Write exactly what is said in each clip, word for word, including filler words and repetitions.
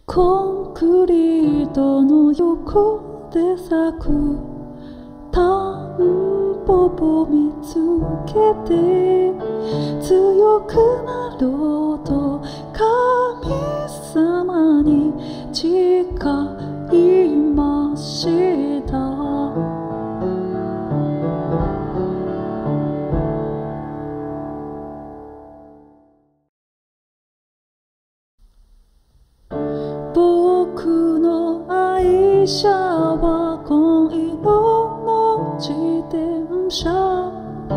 コンクリートの横で咲くタンポポ見つけて強くなろうと神様に誓いました。僕の愛車は紺色の自転車、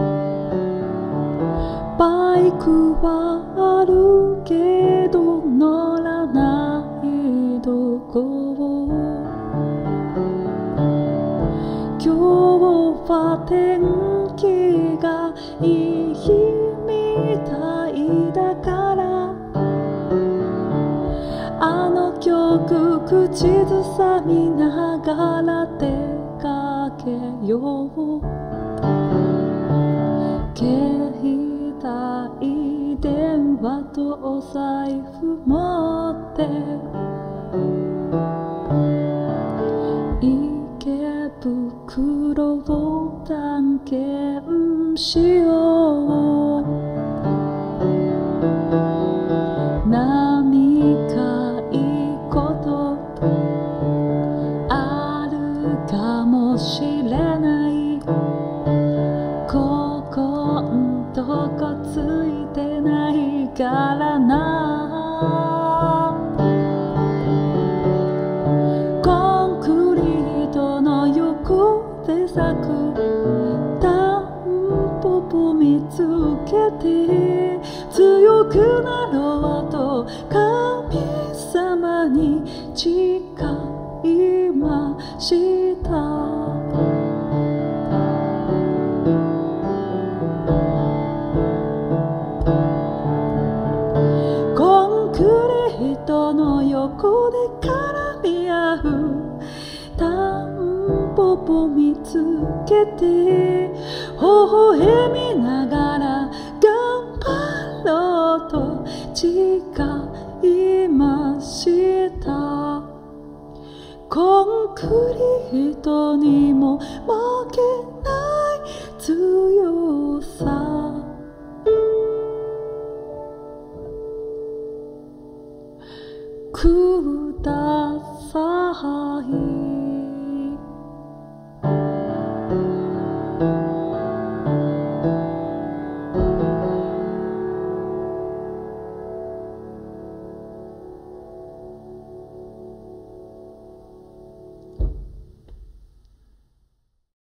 バイクはあるけど乗らないどこ。今日は天気がいいみたいだからあの曲口ずさみながら出かけよう。携帯電話とお財布持って池袋を探検しよう。何かいいことあるかもしれない。ここんとこついてないからな。コンクリートの横で咲くタンポポ見つけて強くなろうと神様に誓いました。コンクリートの横で絡み合うタンポポ見つけて微笑みながら頑張ろうと誓いました。コンクリートにも負けない強さ。ください。